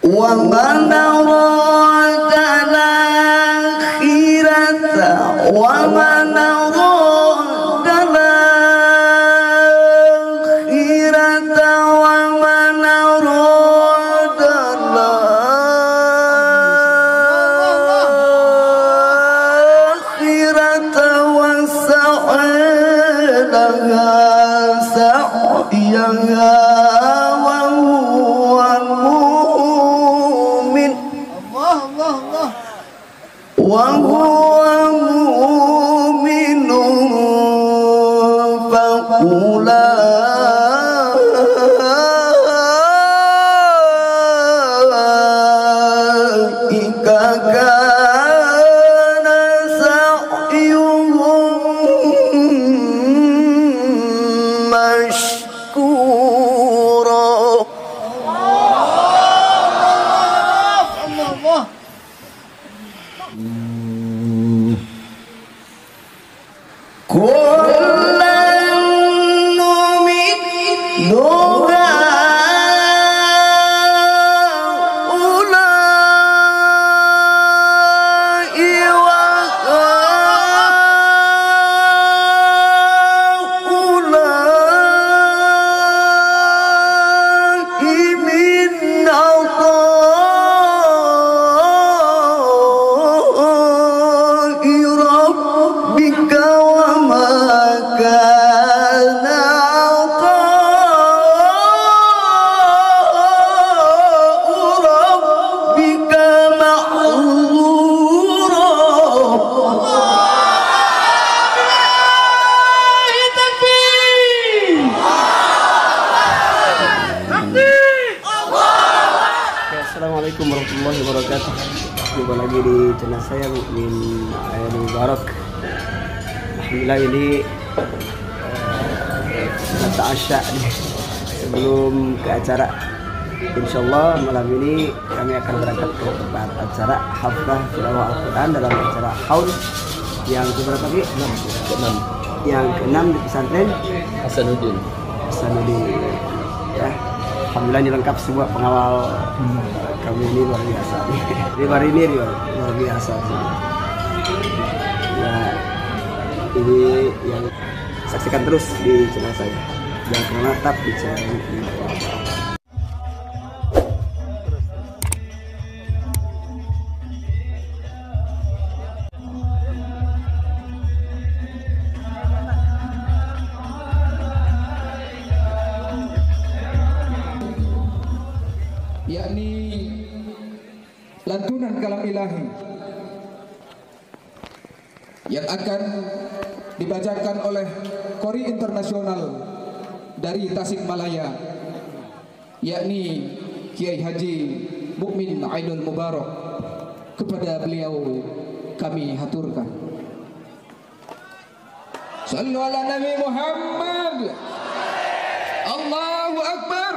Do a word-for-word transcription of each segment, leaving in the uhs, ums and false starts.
wa man arada al-akhirata wa man arada al-akhirata wa man arada al-akhirata wa sa'alaha sa'yaha وهو مؤمن فأولئك كان سعيهم مشكورا. Assalamualaikum warahmatullahi wabarakatuh. Jumpa lagi di channel saya Mukmin Ainul Mubarak. Alhamdulillah ini uh, Asya nih. Sebelum ke acara, insyaallah malam ini kami akan berangkat ke tempat acara haflah tilawah Al-Quran dalam acara haul yang keberapa lagi? enam. Yang keenam di pesantren Hasanuddin. Hasanuddin. Ya. Alhamdulillah ini lengkap semua pengawal hmm. kami ini luar biasa. Ini hari ini luar, luar biasa. Ya, ini yang saksikan terus di channel saya. Jangan kemana, tetap di channel ini. Yakni lantunan kalam ilahi yang akan dibacakan oleh Qori Internasional dari Tasikmalaya, yakni Kiai Haji Mukmin Ainul Mubarak. Kepada beliau kami haturkan. Sallu ala Nabi Muhammad. Allahu Akbar.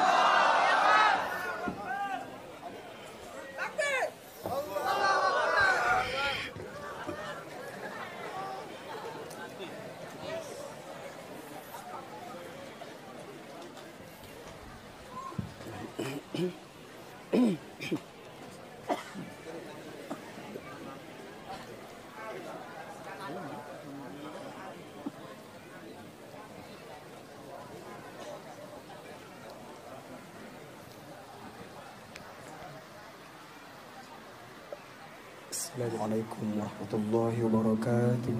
Assalamualaikum warahmatullahi wabarakatuh.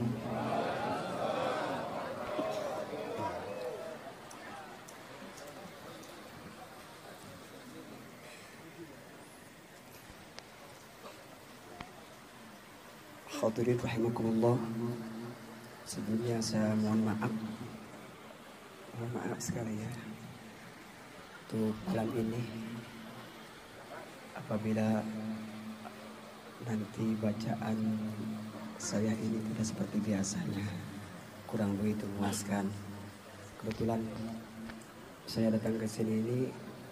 Hadirin rahimakumullah. Sebelumnya saya mohon maaf, mohon maaf sekali ya untuk malam ini apabila nanti bacaan saya ini tidak seperti biasanya, kurang begitu memuaskan. Kebetulan saya datang ke sini ini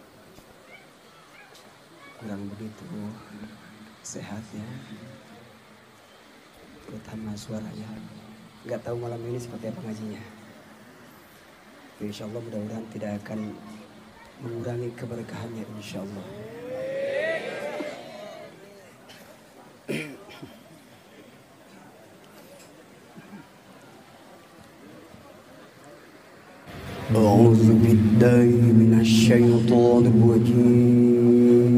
kurang begitu sehat ya, terutama suaranya. Nggak tahu malam ini seperti apa ngajinya. Insya Allah mudah-mudahan tidak akan mengurangi keberkahannya insya Allah. أعوذ بالله من الشيطان الرجيم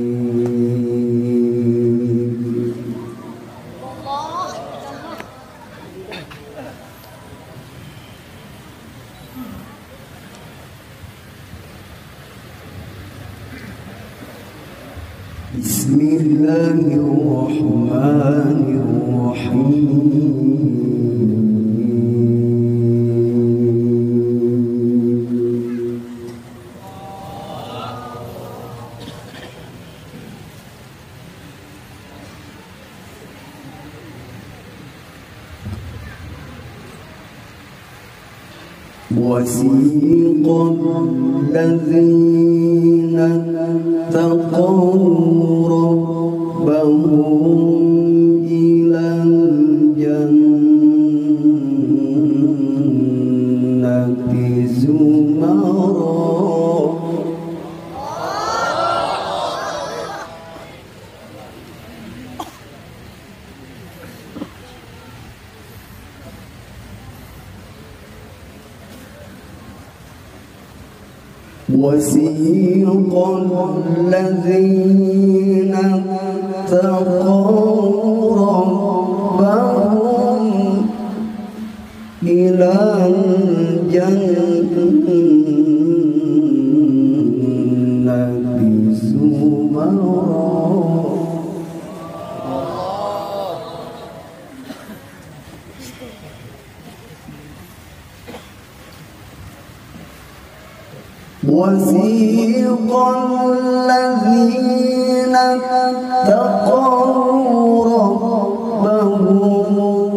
بسم الله الرحمن الرحيم وسيق الذين اتقوا ربهم إلى الجنة زمرا وسيق الذين اتقوا ربهم إلى الجنة زمرا وسيق الذين اتقوا ربهم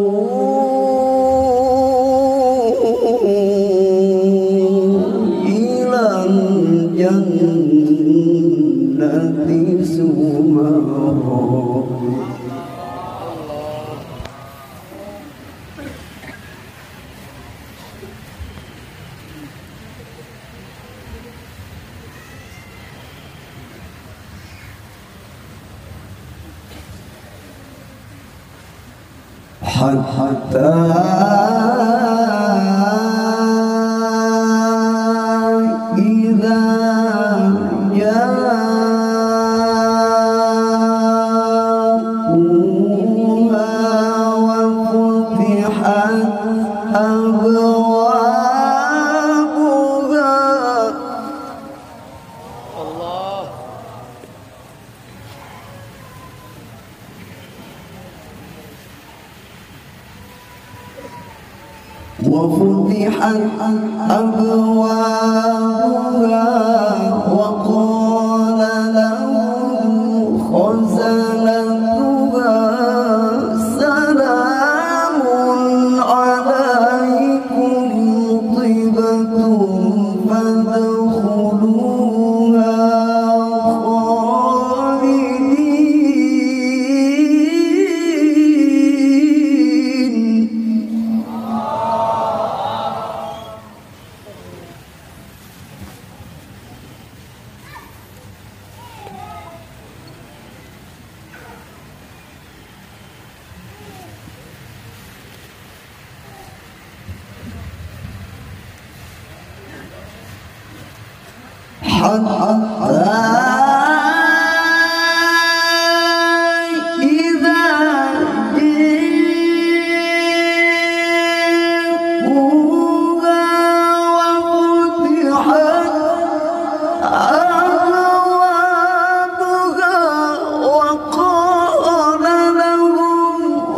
إلى الجنة زمرا حتى إذا جاءوها وفتحت أبوابها وفتحت أبوابها وقال لهم خزنتها سلام عليكم طبتم فادخلوها حتى إذا جاءوها وفتحت أبوابها وقال لهم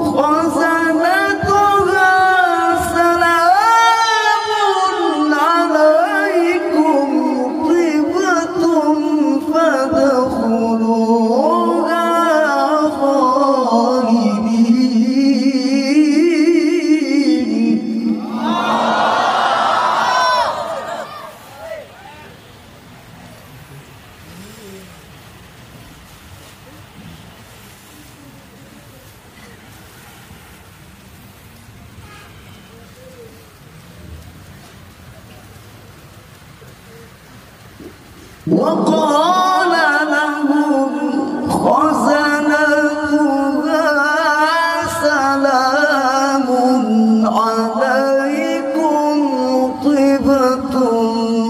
خزنتها سلام عليكم طبتم فادخلوها خالدين وقال لهم خزنتها سلام عليكم طبتم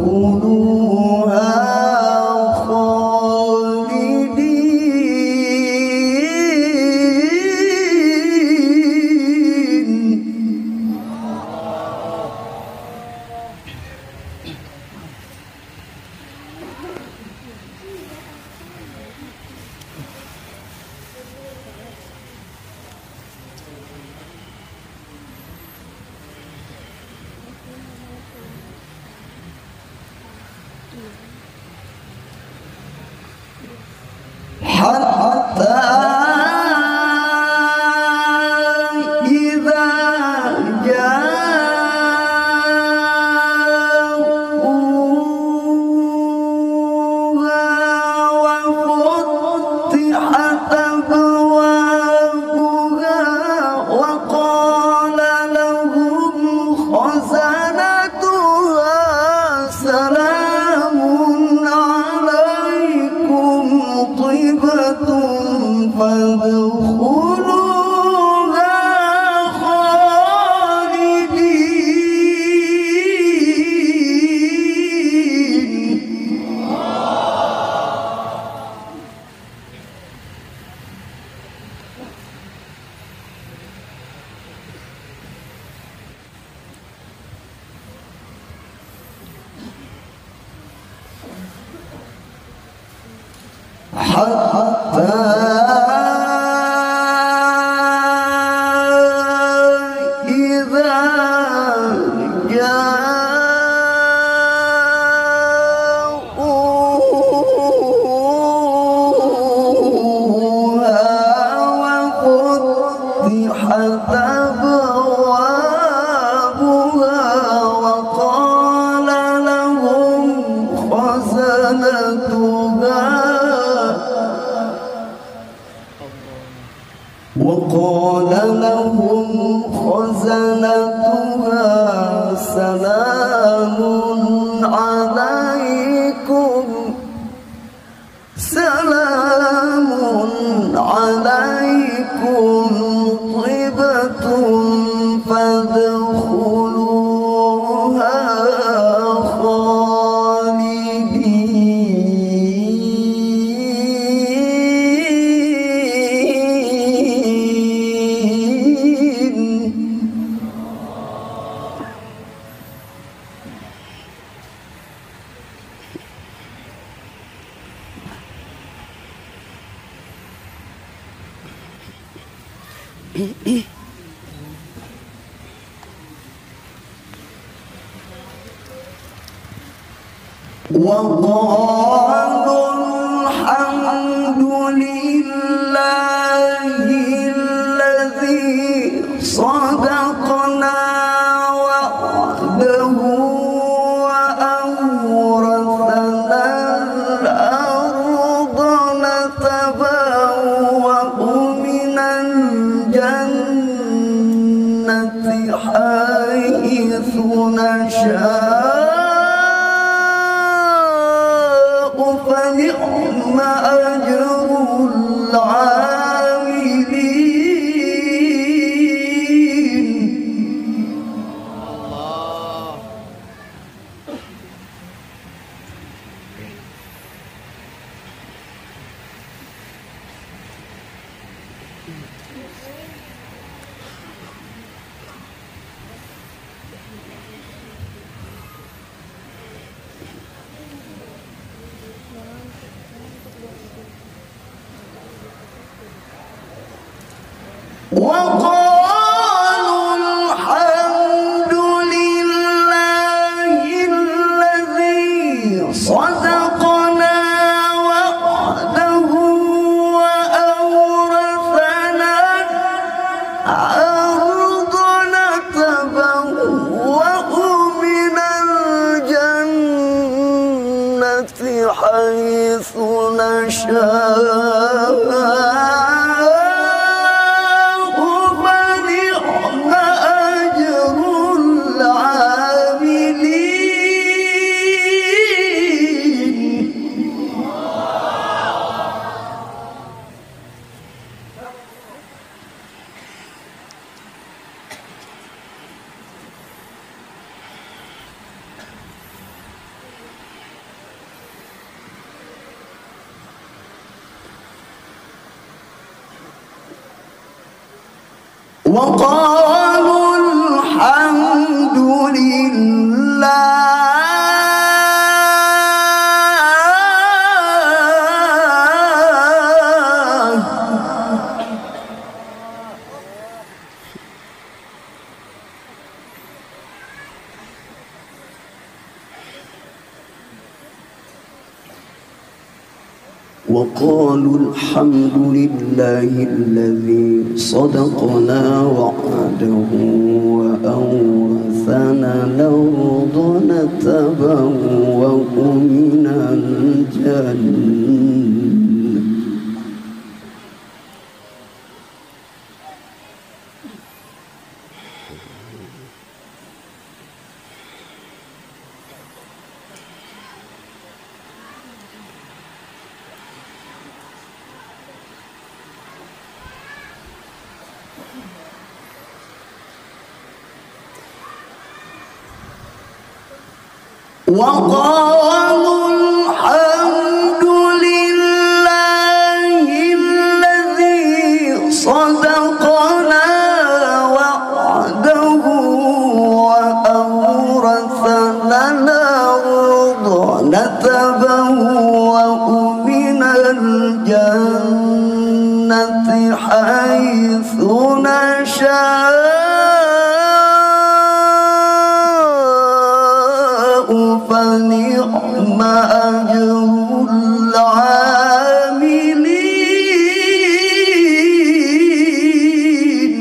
وقال لهم خزنتها سلام عليكم سلام عليكم طبتم فادخلوها وقالوا الحمد لله الذي صدقنا وعده وأورثنا الأرض نتبوأ من الجنة حيث نشاء فنعم أجر العاملين. وقالوا الحمد لله الذي صدقنا وعده وأورثنا الأرض نتبوأ من الجنة حيث نشاء وقالوا الحمد لله وقالوا الحمد لله الذي صدقنا وعده وأورثنا الأرض نتبوأ من الجنة وقالوا الحمد لله الذي صدقنا وعده وأورثنا الأرض نتبوأ من الجنة حيث نشاء فنعم أجر العاملين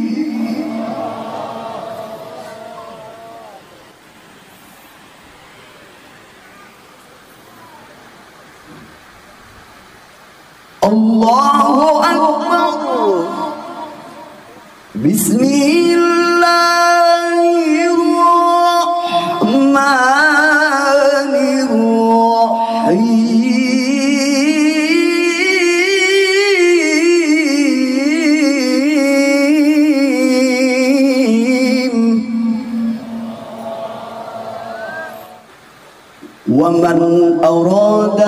الله أكبر بسم الله الرحمن ومن أراد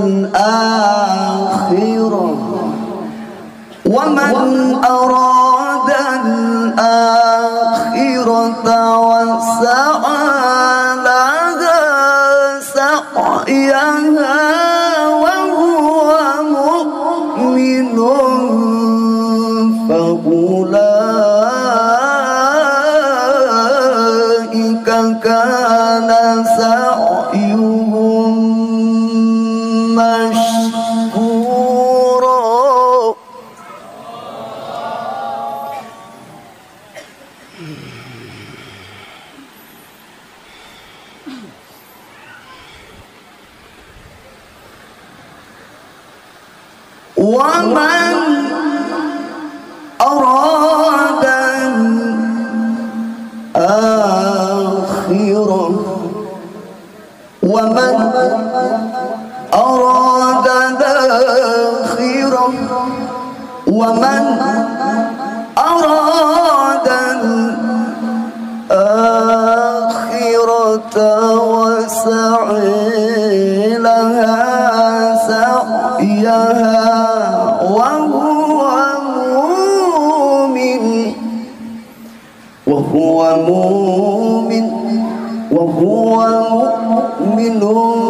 الآخرة ومن أراد الآخرة وسعى لها سعيها وهو مؤمن فأولئك كان سعيهم مشكورا ومن أراد الآخرة ومن أراد الآخرة ومن أراد الآخرة وسعي لها سعيها وهو مؤمن وهو مؤمن وهو مؤمن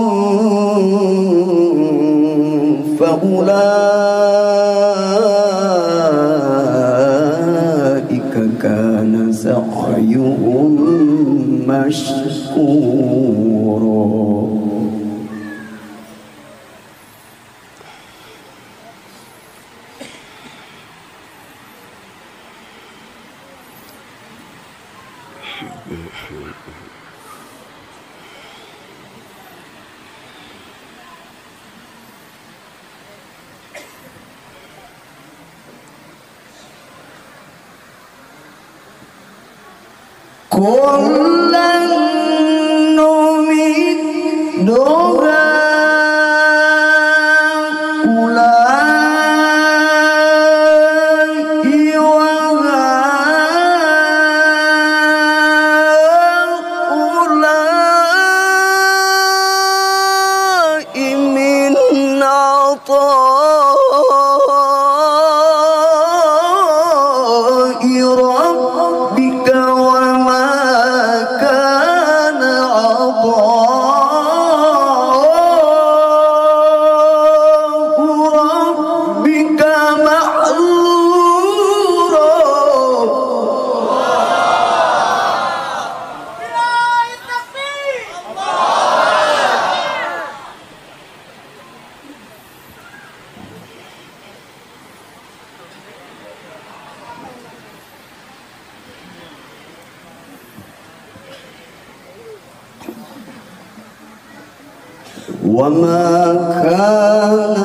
فأولئك كان سعيهم مشكورا كلا نمد هؤلاء وهؤلاء من عطاء وما كان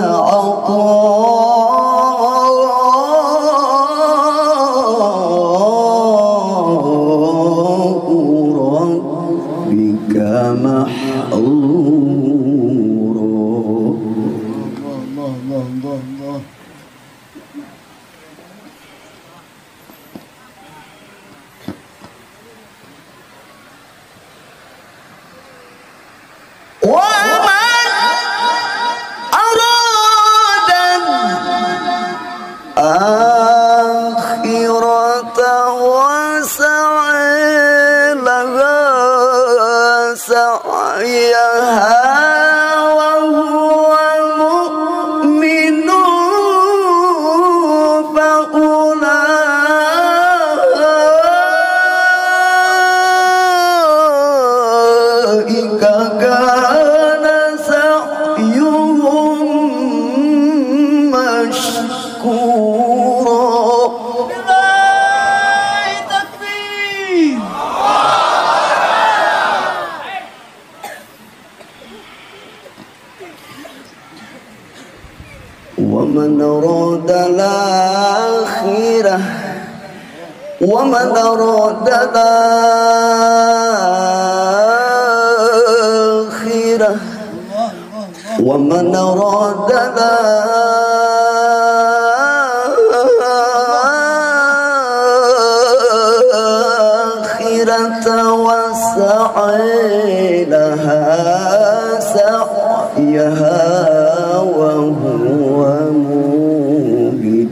عطاء ربك محظورا. الله الله الله الله. آخرة وسعي لها سعيها وهو مؤمن فأولئك كان سعيهم مشكورا. ومن أراد الآخرة ومن أراد الآخرة ومن أراد الآخرة وسعي لها سعيها وهو مؤمن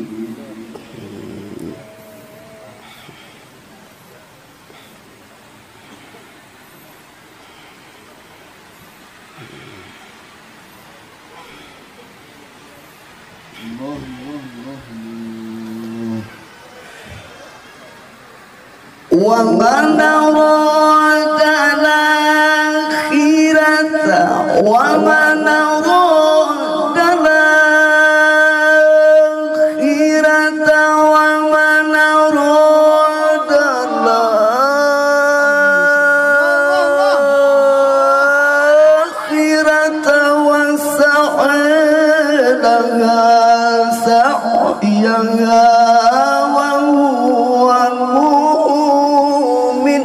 ومن أراد الآخرة ومن أراد الآخرة ومن أراد الآخرة وسعي لها سعيها وهو مؤمن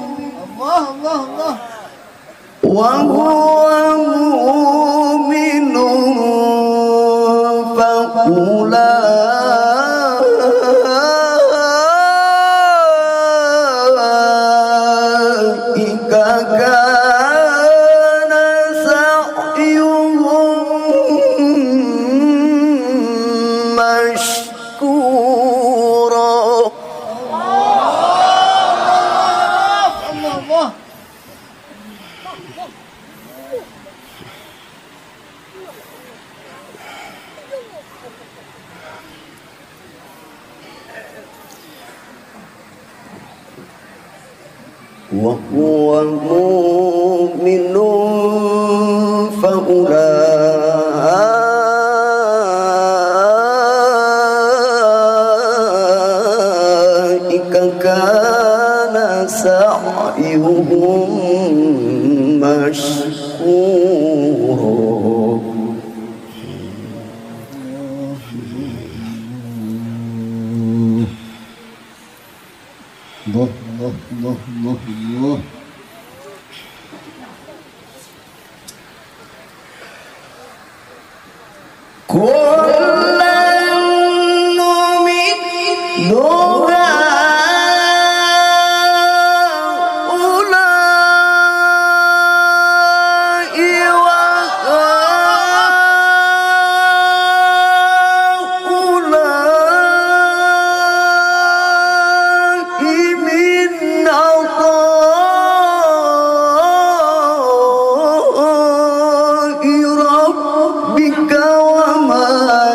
وهو مؤمن فأولئك كان سعيهم مشكورا. وهو مؤمن فأولئك كان سعيهم مشكورا. الله الله الله الله الله. كلًا نمد هؤلاء وهؤلاء من عطاء ربك وما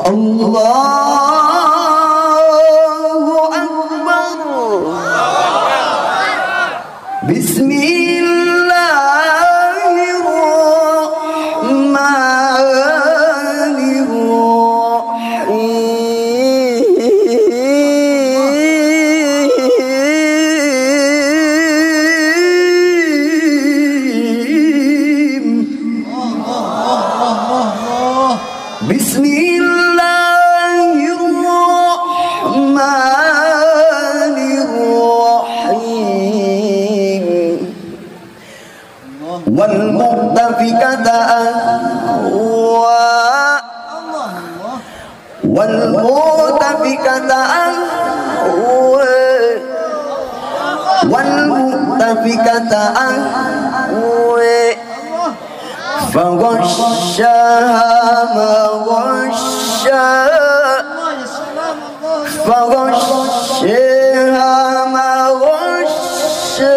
Allahu Akbar. Bismillahirrahmanirrahim. Wal mu'tafikata ahwa wal mu'tafikata ahwa wal mu'tafikata ahwa faghashaha ma ghasha faghashaha ma ghasha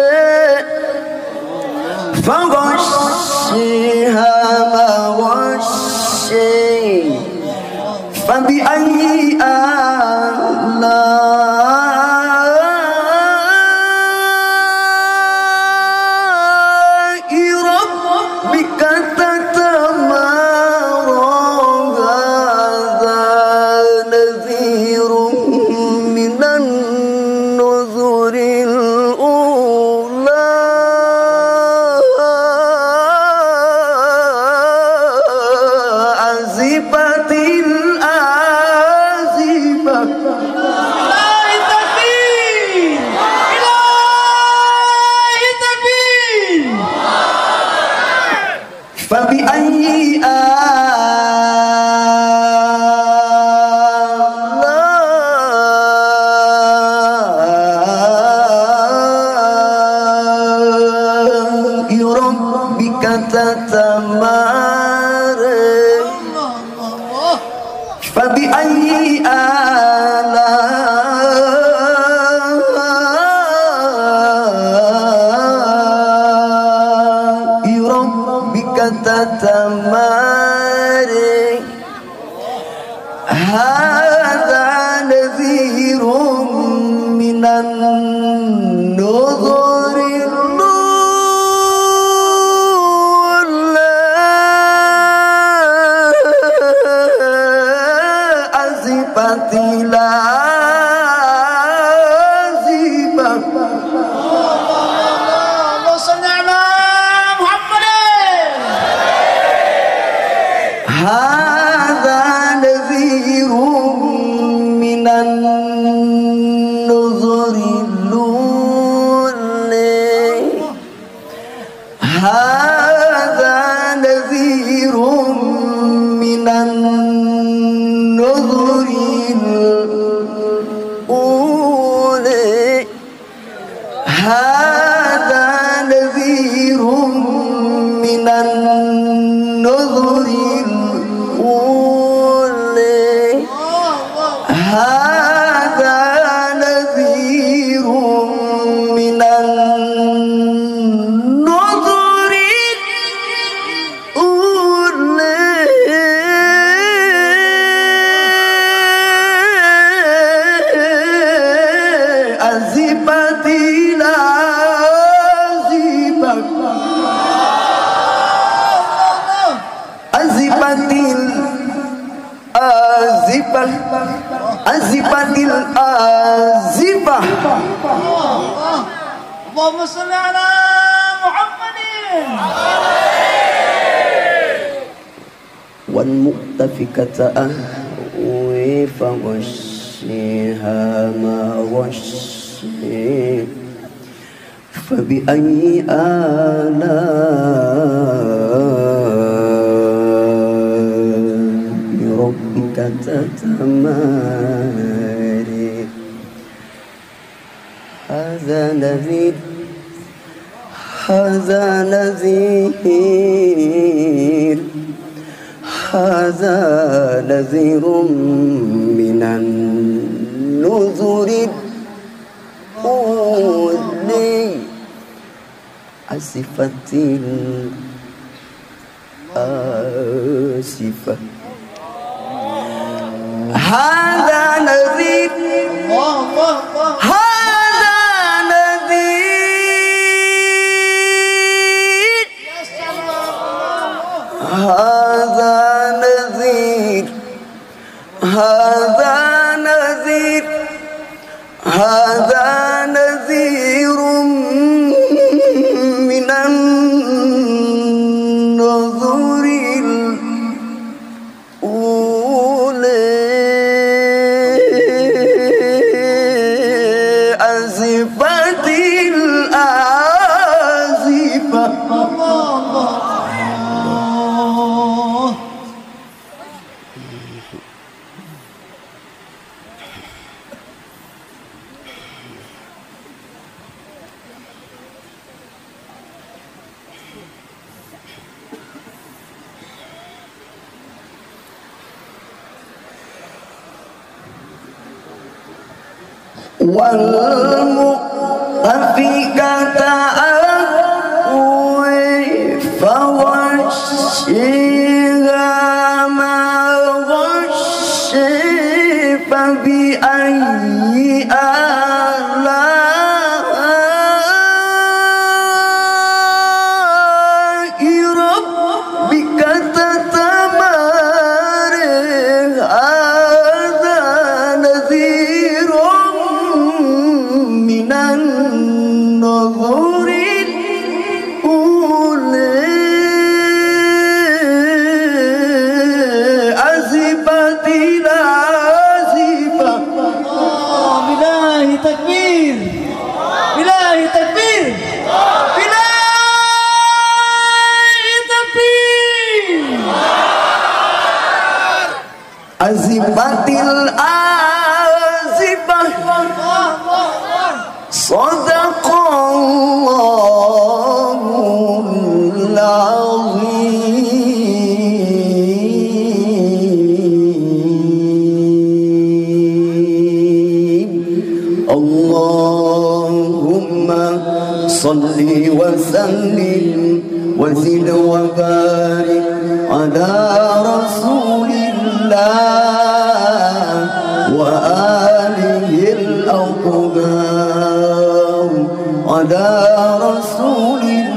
faghashaha ma ghasha fabi ayyi ala'i rabbika فبأي آلاء ربك تتمارى فبأي آلاء ربك تتمارى هذا نذير من النذر الأولى أزفت الآزفة اللهم صل على محمد هذا نذير من النذر الأولى هذا نذير من النذر الأولى هذا نذير من النذر الأولى هذا نذير من النذر الأولى أزفت الآزفة أزفت الآزفة أزفت الآزفة اللهم صل على محمد والمؤتفكة أهوي فغشيها ما غشي فبأي آلاء ربك تتمارى هذا نذير هذا نذير هذا نذير من النذر الأولى أزفت الآزفة هذا نذير الله الله الله هذا نذير هذا نذير هذا نذير هذا نذير من النذر الأولى أزفت الآزفة الله الله والمؤتفكة أهوي فغشيها ما غشي فبأي آلاء ربك تتمارى هذا نذير من النذر الأولى أزفت الآزفة بالله تكبير بالله تكبير بالله تكبير أزفت الآزفة صدق الله العظيم اللهم صل وسلم وزد وبارك على رسول الله وآله الأطهار على رسول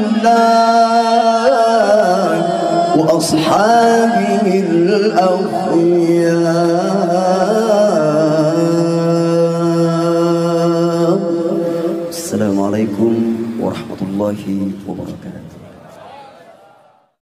الله وأصحابه الأخيار. السلام عليكم ورحمة الله وبركاته.